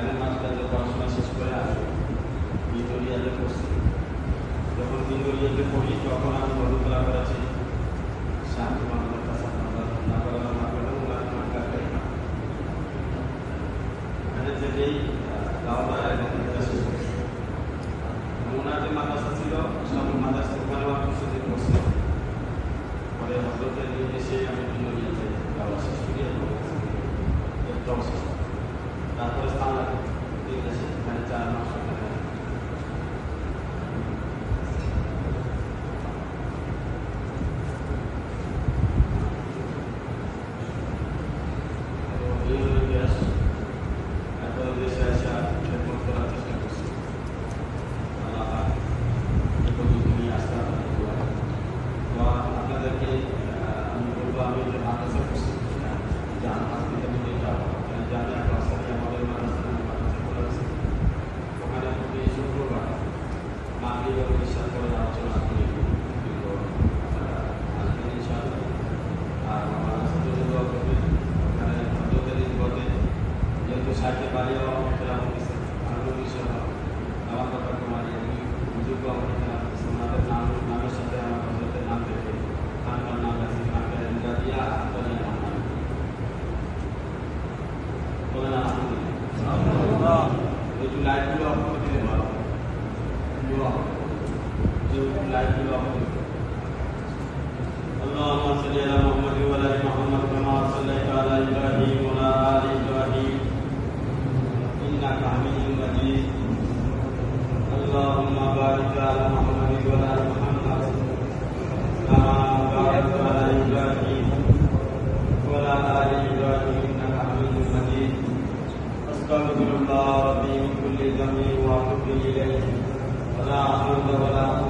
লাইনের মাস্টারে পড়াশোনা শেষ করে আসি ভিক্টোরিয়াতে পড়ছি। যখন ভিক্টোরিয়াতে পড়ি তখন আমি বন্ধুগুলা করেছি শান্তি মামলার কাছে এখানে থেকেই ওনার যে মাদ্রাসা ছিল সব মাদ্রাসা ওখানে প্রস্তুতি করছিল। পরে হজরতে নিয়ে এসে আমি ভিক্টোরিয়াতে যাওয়া শেষ করি তারপরে স্থান লাগে এখানে 4 মাস اللهم صل على محمد وعلى ال محمد كما صليت على ابراهيم وعلى ال ابراهيم انك حميد مجيد اللهم بارك على محمد وعلى ال محمد كما باركت على ابراهيم وعلى ال ابراهيم انك حميد مجيد استغفر الله ربي من كل ذنب واتوب اليه ولا حول ولا